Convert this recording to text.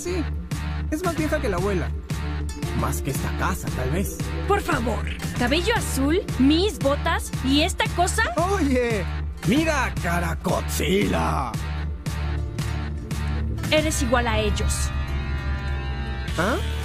Sí, es más vieja que la abuela. Más que esta casa, tal vez. Por favor, cabello azul, mis botas y esta cosa. Oye, mira, Caracotzilla. Eres igual a ellos. ¿Ah?